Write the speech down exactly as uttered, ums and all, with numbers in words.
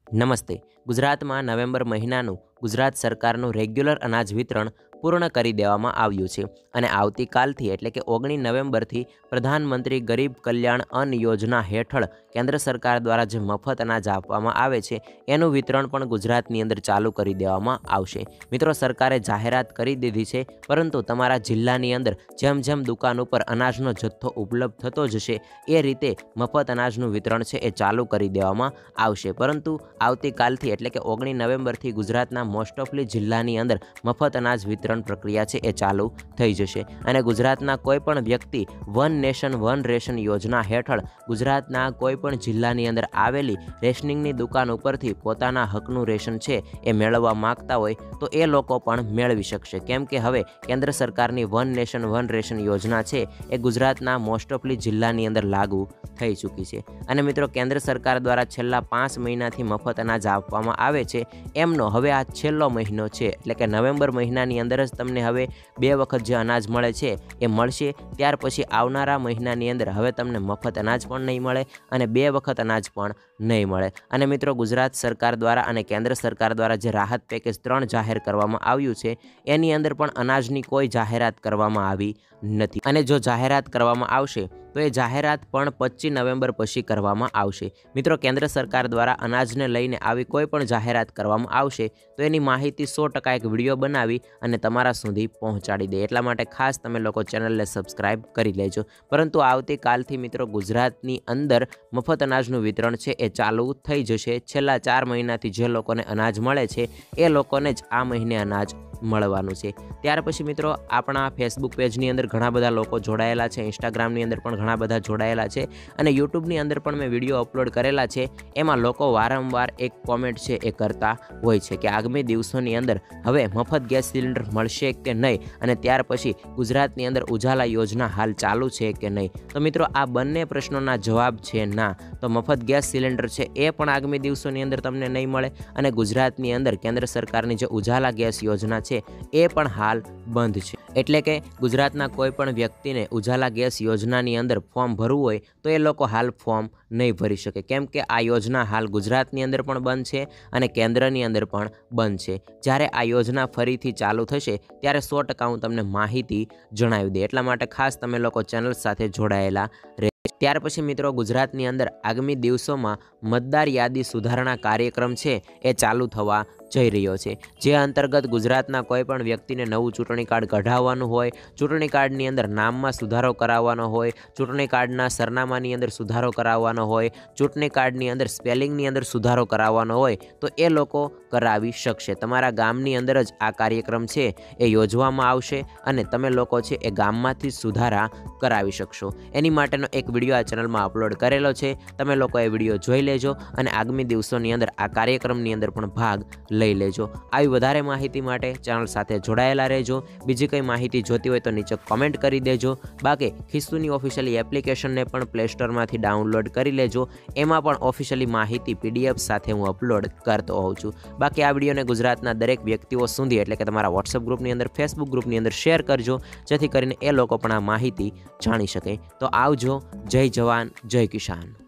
નમસ્તે. ગુજરાતમાં નવેમ્બર મહિનાનું ગુજરાત સરકારનું રેગ્યુલર અનાજ વિતરણ પૂર્ણ કરી દેવામાં આવ્યું છે અને આવતીકાલથી એટલે કે ઓગણીસ નવેમ્બરથી પ્રધાનમંત્રી ગરીબ કલ્યાણ અન્ન યોજના હેઠળ કેન્દ્ર સરકાર દ્વારા જે મફત અનાજ આપવામાં આવે છે એનું વિતરણ પણ ગુજરાતની અંદર ચાલુ કરી દેવામાં આવશે. મિત્રો, સરકારે જાહેરાત કરી દીધી છે, પરંતુ તમારા જિલ્લાની અંદર જેમ જેમ દુકાન ઉપર અનાજનો જથ્થો ઉપલબ્ધ થતો જશે એ રીતે મફત અનાજનું વિતરણ છે એ ચાલુ કરી દેવામાં આવશે. પરંતુ આવતીકાલથી એટલે કે ઓગણીસ નવેમ્બરથી ગુજરાતના મોસ્ટ ઓફલી જિલ્લાની અંદર મફત અનાજ વિતરણ પ્રક્રિયા છે એ ચાલુ થઈ જશે અને ગુજરાતના કોઈ પણ વ્યક્તિ વન નેશન વન રેશન યોજના હેઠળ ગુજરાતના કોઈ પણ જિલ્લાની અંદર આવેલી રેશનિંગની દુકાન ઉપરથી પોતાના હકનું રેશન છે એ મેળવવા માંગતા હોય તો એ લોકો પણ મેળવી શકશે. કેમ કે હવે કેન્દ્ર સરકારની વન નેશન વન રેશન યોજના છે એ ગુજરાતના મોસ્ટ ઓફલી જિલ્લાની અંદર લાગુ થઈ ચૂકી છે. અને મિત્રો, કેન્દ્ર સરકાર દ્વારા છેલ્લા પાંચ મહિનાથી મફત અનાજ આપવામાં આવે છે એમનો હવે આ છેલ્લો મહિનો છે, એટલે કે નવેમ્બર મહિનાની અંદર જ તમને હવે બે વખત જે અનાજ મળે છે એ મળશે. ત્યાર પછી આવનારા મહિનાની અંદર હવે તમને મફત અનાજ પણ નહીં મળે અને બે વખત અનાજ પણ નહીં મળે. અને મિત્રો, ગુજરાત સરકાર દ્વારા અને કેન્દ્ર સરકાર દ્વારા જે રાહત પેકેજ ત્રણ જાહેર કરવામાં આવ્યું છે એની અંદર પણ અનાજની કોઈ જાહેરાત કરવામાં આવી નથી અને જો જાહેરાત કરવામાં આવશે તો એ જાહેરાત પણ પચીસ નવેમ્બર પછી કરવામાં આવશે. મિત્રો, કેન્દ્ર સરકાર દ્વારા અનાજને લઈને આવી કોઈ પણ જાહેરાત કરવામાં આવશે તો એની માહિતી સો ટકા એક વિડીયો બનાવી અને તમારા સુધી પહોંચાડી દે. એટલા માટે ખાસ તમે લોકો ચેનલને સબસ્ક્રાઈબ કરી લેજો. પરંતુ આવતીકાલથી મિત્રો ગુજરાતની અંદર મફત અનાજનું વિતરણ છે એ ચાલુ થઈ જશે. છેલ્લા ચાર મહિનાથી જે લોકોને અનાજ મળે છે એ લોકોને જ આ મહિને અનાજ મળવાનું છે. ત્યાર પછી મિત્રો, આપણા ફેસબુક પેજની અંદર ઘણા બધા લોકો જોડાયેલા છે, ઇન્સ્ટાગ્રામની અંદર પણ ઘણા બધા જોડાયેલા છે અને યુટ્યુબની અંદર પણ મેં વિડીયો અપલોડ કરેલા છે. એમાં લોકો વારંવાર એક કોમેન્ટ છે એ કરતા હોય છે કે આગામી દિવસોની અંદર હવે મફત ગેસ સિલિન્ડર મળશે કે નહીં અને ત્યાર પછી ગુજરાતની અંદર ઉજાલા યોજના હાલ ચાલુ છે કે નહીં. તો મિત્રો, આ બંને પ્રશ્નોના જવાબ છે ના. તો મફત ગેસ સિલિન્ડર છે એ પણ આગામી દિવસોની અંદર તમને નહીં મળે અને ગુજરાતની અંદર કેન્દ્ર સરકારની જે ઉજાલા ગેસ યોજના છે એ પણ હાલ બંધ છે. એટલે કે ગુજરાતના કોઈ પણ વ્યક્તિને ઉજાલા ગેસ યોજનાની અંદર ફોર્મ ભરવું હોય તો એ લોકો હાલ ફોર્મ નહીં ભરી શકે, કેમ કે આ યોજના હાલ ગુજરાતની અંદર પણ બંધ છે અને કેન્દ્રની અંદર પણ બંધ છે. જ્યારે આ યોજના ફરીથી ચાલુ થશે ત્યારે સો ટકા હું તમને માહિતી જણાવી દે. એટલા માટે ખાસ તમે લોકો ચેનલ સાથે જોડાયેલા રહે. ત્યાર પછી મિત્રો, ગુજરાતની અંદર આગામી દિવસોમાં મતદાર યાદી સુધારણા કાર્યક્રમ છે એ ચાલુ થવા જઈ રહ્યો છે, જે અંતર્ગત ગુજરાતના કોઈ પણ વ્યક્તિને નવું ચૂંટણી કાર્ડ કઢાવવાનું હોય, ચૂંટણી કાર્ડની અંદર નામમાં સુધારો કરાવવાનો હોય, ચૂંટણી કાર્ડના સરનામાની અંદર સુધારો કરાવવાનો હોય, ચૂંટણી કાર્ડની અંદર સ્પેલિંગની અંદર સુધારો કરાવવાનો હોય તો એ લોકો કરાવી શકશે. તમારા ગામની અંદર જ આ કાર્યક્રમ છે એ યોજવામાં આવશે અને તમે લોકો છે એ ગામમાંથી સુધારા કરાવી શકશો. એની માટેનો એક વિડીયો આ ચેનલમાં અપલોડ કરેલો છે, તમે લોકો એ વિડીયો જોઈ લેજો અને આગામી દિવસોની અંદર આ કાર્યક્રમની અંદર પણ ભાગ લઈ લેજો. આવી વધારે માહિતી માટે ચેનલ સાથે જોડાયેલા રહેજો. બીજી કંઈ માહિતી જોતી હોય તો નીચે કોમેન્ટ કરી દેજો. બાકી ખિસ્સુની ઓફિશિયલી એપ્લિકેશનને પણ પ્લે સ્ટોરમાંથી ડાઉનલોડ કરી લેજો. એમાં પણ ઓફિશિયલી માહિતી પીડીએફ સાથે હું અપલોડ કરતો હોઉં છું. બાકી આ વિડીયોને ગુજરાતના દરેક વ્યક્તિઓ સુધી એટલે કે તમારા વોટ્સઅપ ગ્રુપની અંદર, ફેસબુક ગ્રુપની અંદર શેર કરજો, જેથી કરીને એ લોકો પણ આ માહિતી જાણી શકે. તો આવજો. જય જવાન, જય કિસાન.